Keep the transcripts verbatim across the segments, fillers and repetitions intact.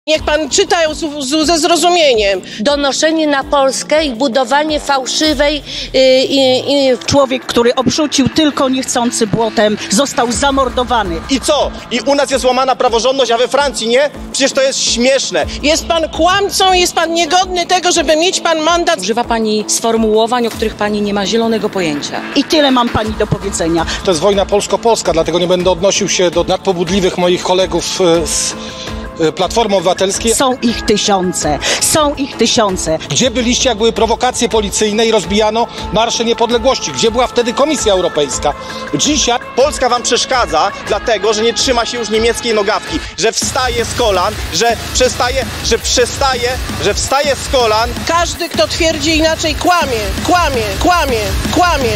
Niech pan czyta z, z, ze zrozumieniem. Donoszenie na Polskę i budowanie fałszywej... Yy, yy, yy. Człowiek, który obrzucił tylko niechcący błotem, został zamordowany. I co? I u nas jest łamana praworządność, a we Francji nie? Przecież to jest śmieszne. Jest pan kłamcą, jest pan niegodny tego, żeby mieć pan mandat. Używa pani sformułowań, o których pani nie ma zielonego pojęcia. I tyle mam pani do powiedzenia. To jest wojna polsko-polska, dlatego nie będę odnosił się do nadpobudliwych moich kolegów z Platformy Obywatelskiej. Są ich tysiące, są ich tysiące. Gdzie byliście, jak były prowokacje policyjne i rozbijano marsze niepodległości? Gdzie była wtedy Komisja Europejska? Dzisiaj Polska wam przeszkadza, dlatego że nie trzyma się już niemieckiej nogawki, że wstaje z kolan, że przestaje, że przestaje, że wstaje z kolan. Każdy, kto twierdzi inaczej, kłamie, kłamie, kłamie, kłamie.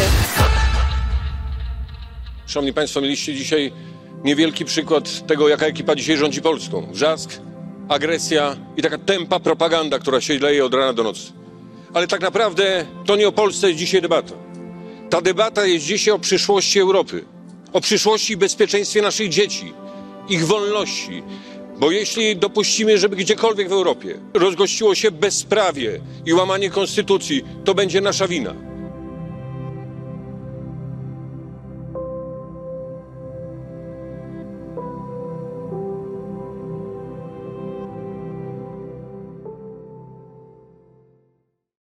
Szanowni Państwo, mieliście dzisiaj niewielki przykład tego, jaka ekipa dzisiaj rządzi Polską. Wrzask, agresja i taka tępa propaganda, która się leje od rana do nocy. Ale tak naprawdę to nie o Polsce jest dzisiaj debata. Ta debata jest dzisiaj o przyszłości Europy, o przyszłości i bezpieczeństwie naszych dzieci, ich wolności. Bo jeśli dopuścimy, żeby gdziekolwiek w Europie rozgościło się bezprawie i łamanie konstytucji, to będzie nasza wina.